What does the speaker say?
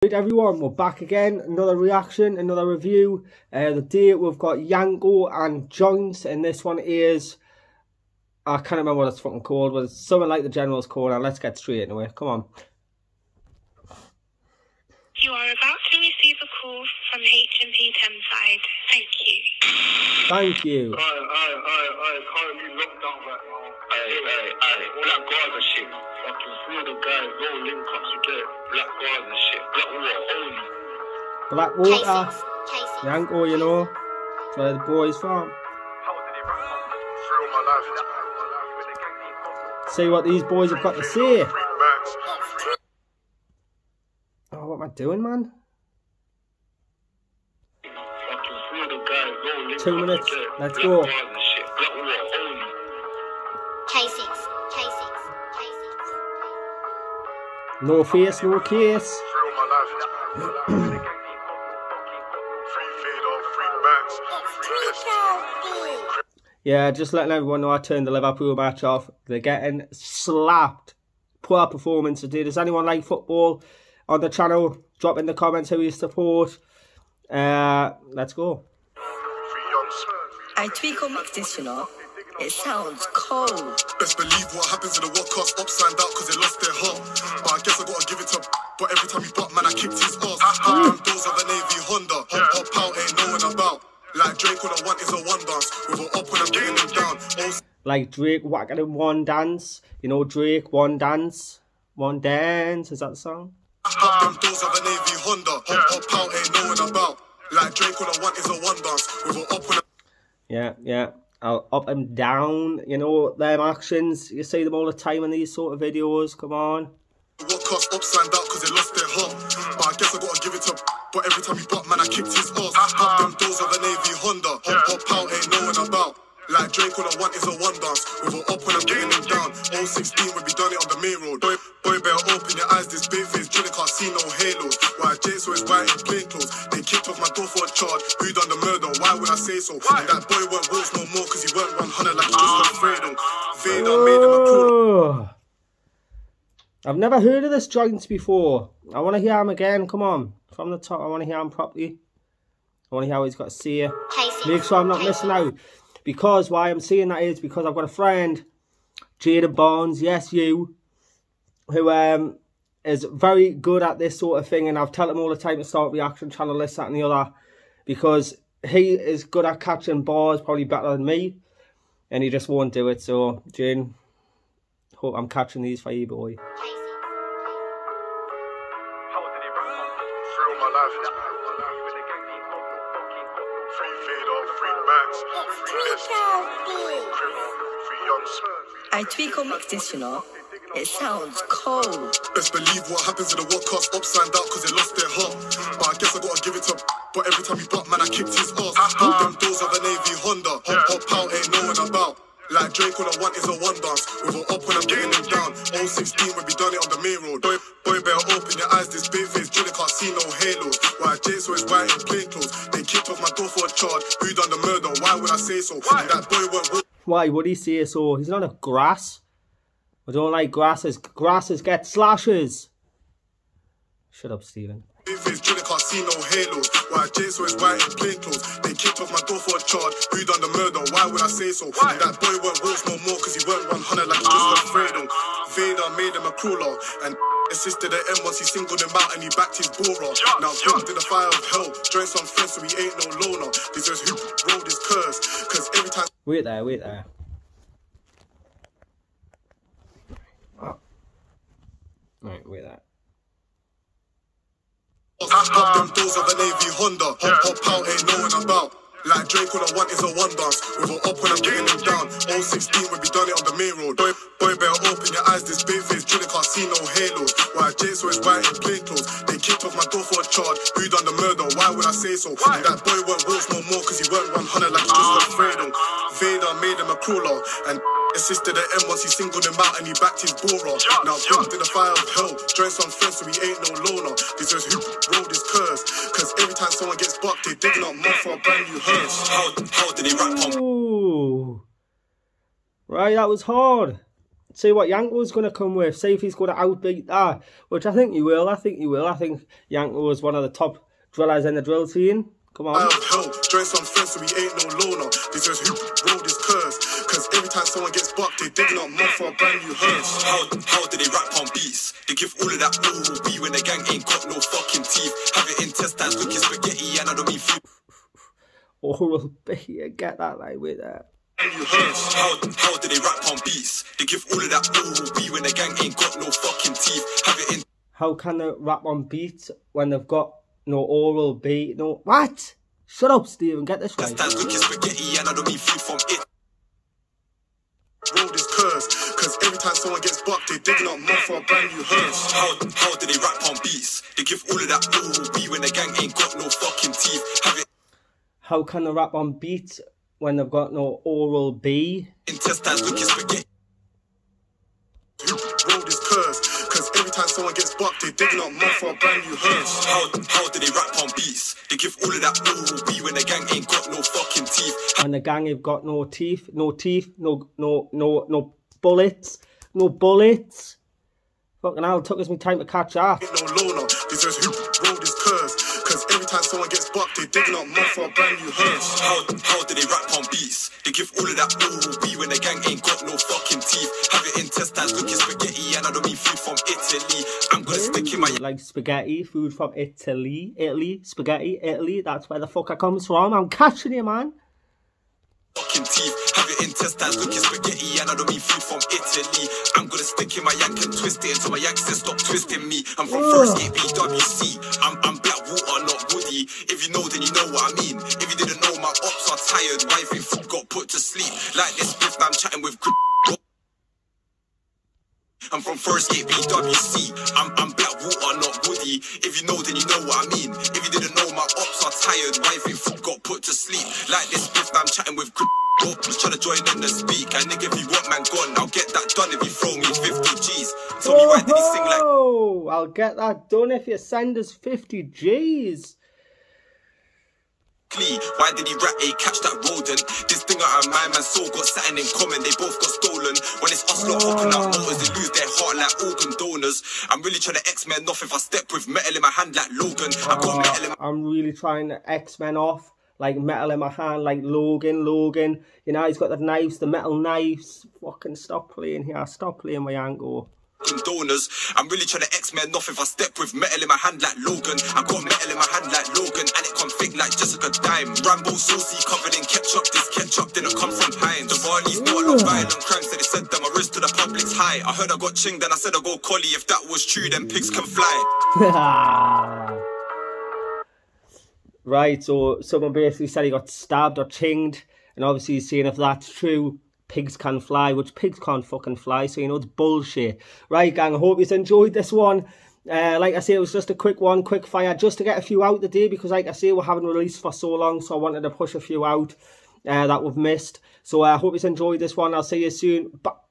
Right everyone, we're back again, another reaction, another review. Today we've got Yanko and Joints, and this one is, I can't remember what it's fucking called, but it's something like the General's Corner. Let's get straight into it, come on. You are about to receive a call from H&P Thameside. Thank you. Thank you. Currently locked down right now. Black guards and shit. Fucking three of the guys, no link ups again. Black guards and shit. Black water only. Black water. Yanko, you know. That's where the boys from. See what these boys have got to say. Oh, what am I doing, man? 2 minutes. Let's go. No face, no case. Yeah, just letting everyone know I turned the Liverpool match off. They're getting slapped. Poor performance today. Does anyone like football on the channel? Drop in the comments who you support. Let's go. I Tweeko mix this, you know. It sounds cold. Best believe what happens in the World Cup upside down because they lost their heart. But I guess I gotta give it to. But every time he butt, man, I kicked his ass. Them doors of a Navy Honda. Hop out, ain't no one about. Like Drake, all I want is a one dance. With an up when I'm getting them down. Like Drake whacking him one dance. You know Drake, one dance. One dance. Is that the song? Them doors of a Navy Honda. Hop out, ain't no one about. Like Drake, all I want is a one dance. With an up when I'm... Yeah. I'll up and down, you know, them actions. You see them all the time in these sort of videos. Come on. What cost upside down because they lost their heart. But I guess I gotta give it to. But every time he butt, man, I kicked his ass. Them doors of a Navy Honda. Hop out, ain't no one about. Like Drake, all I want is a one dance. With an up when I'm getting them down. 016 when we done it on the main road. Boy, better open your eyes, this big face. Junior can't see no halos. Why Jace always white in plain clothes. They kicked off my door for a charge. Who done the murder? Why would I say so? And that boy weren't wolves no more because he weren't 100 like he just got Fredo. Vader made him a cool. I've never heard of this Joints before. I want to hear him again. Come on. From the top, I want to hear him properly. I want to hear what he's got to say. Make sure I'm not missing out. Because why I'm saying that is because I've got a friend, Jaden Barnes, yes you, who is very good at this sort of thing, and I've told him all the time to start a reaction channel, this, that and the other, because he is good at catching bars, probably better than me, and he just won't do it. So Jane, hope I'm catching these for you, boy. I Tweeko mix this, you know. It sounds cold. Best believe what happens in the World Cup upside down because they lost their heart. But I guess I gotta give it to. But every time he butt, man, I kicked his ass. Them doors of a Navy Honda. Hop out, ain't no one about. Like Drake, all I want is a one dance. With an up when I'm getting them down. 016 when we done it on the main road. Boy, better open your eyes, this big face. Junior can't see no halos. Why Jace always white in plain clothes. They kicked off my door for a charge. Who done the murder? Why would I say so? And that boy weren't... Why would he say so? He's not a grass. I don't like grasses. Grasses get slashes. Shut up, Stephen. Junior can't see no halos. Why Jace always white in plain clothes. They kicked off my door for a charge. Who done the murder? Why would I say so? And that boy weren't wolves no more because he weren't 100 like he just got Fredo. Vader made him a crueler and assisted the M once he singled him out and he backed his bora. Now jumped in the fire of hell. Joined some friends so he ain't no loner. This is who rolled his curse. Because every time... Wait there. Oh. Right, wait there. Pop them doors of a Navy Honda. Hop out, ain't no one about. Like Drake, all I want is a one dance. With an up when I'm getting them down. 016 when we done it on the main road. Boy, better open your eyes, this big face. Junior can't see no halos. Why Jace always white in plain clothes. They kicked off my door for a charge. Who done the murder? Why would I say so? And that boy weren't wolves no more because he weren't 100 like he just got Fredo. Vader made him a crueler and assisted the M once he singled him out and he backed his bora. Now jumped in the fire of hell. Joined some friends so he ain't no loner. This is who rolled his curse. Because every time someone gets bucked, they digging up mud for a brand new hearse. How did he rap on? Ooh. Right, that was hard. see what Yanko's going to come with. See if he's going to outbeat that, which I think he will. I think Yanko is one of the top drillers in the drill scene. Come on. I have help, join some friends so we ain't no loner. This is who rolled this curse. Cause every time someone gets bucked, they digging up mud for a brand new hearse. How do they rap on beats? They give all of that oral B when the gang ain't got no fucking teeth. Have it intestines looking spaghetti and I don't mean food. Oral B, you get that like with that. How do they rap on beats? They give all of that oral B when the gang ain't got no fucking teeth. Have it in. How can they rap on beats when they've got no oral B? No, what? Shut up, Stephen. Get this right. That's looking spaghetti and I don't mean food from it. Roll this curse, cause every time someone gets bucked, they digging up mud for a brand new hearse. How do they rap on beats? They give all of that oral B when the gang ain't got no fucking teeth. Have it. How can they rap on beats when they've got no oral B? Intestines looking spaghetti. Roll this curse, cause every time someone gets bucked, they digging up mud for a brand new hearse. How do they rap on beats? They give all of that oral B when the gang ain't got no fucking teeth. And the gang have got no teeth, no bullets. Fucking hell, it took us me time to catch that. Ain't no loner, this is who roll this curse. Cause every time someone gets bucked, they digging up mud for a brand new hearse. How do they rap on beats? They give all of that oral B when the gang ain't got no fucking teeth. Have it intestines looking spaghetti and I don't mean food from Italy. I'm gonna stick in my... Like spaghetti, food from Italy, spaghetti, Italy, that's where the fuck I comes from. I'm catching you, man. Fucking teeth, have it intestines looking spaghetti and I don't mean food from Italy. I'm gonna stick in my yank and twist it until my yank says stop twisting me. I'm from First Gate BWC. I'm black water, not woody. If you know, then you know what I mean. If you didn't know, my ops are tired. Wifey food got put to sleep. Like this spiff, I'm chatting with good. I'm from First Gate BWC. I'm black water, not woody. If you know, then you know what I mean. If you didn't know, my ops are tired. Wifey food got put to sleep. Like this spiff, I'm chatting with good. Just trying to join in the speak. And nigga, if you want man gone, I'll get that done if you throw me 50 G's. Tell me why did he sing like... Oh, I'll get that done if you send us 50 G's. Why did he rat a catch that rodent? This thing out of my man's soul got something in common. They both got stolen. When it's us lot hopping out motors, they lose their heart like organ donors. I'm really trying to X-Men off if I step with metal in my hand like Logan. I got metal in my... I'm really trying to X-Men off. Like metal in my hand, like Logan. You know, he's got the knives, the metal knives. Fucking stop playing here. Stop playing my Yanko. Donors. I'm really trying to X-Men off if I step with metal in my hand like Logan. I got metal in my hand like Logan, and it come thick like Jessica Dime. Rambo saucy covered in ketchup. This ketchup didn't come from Heinz. The Barley's got a lot of violent crimes, so they said that my wrist to the public's high. I heard I got chinged, then I said I go collie. If that was true, then pigs can fly. Right, so someone basically said he got stabbed or chinged, and obviously he's saying if that's true, pigs can fly, which pigs can't fucking fly, so you know it's bullshit. Right, gang, I hope you've enjoyed this one. Like I say, it was just a quick one, quick fire, just to get a few out today, because like I say, we haven't released for so long, so I wanted to push a few out that we've missed. So I hope you've enjoyed this one. I'll see you soon. Bye.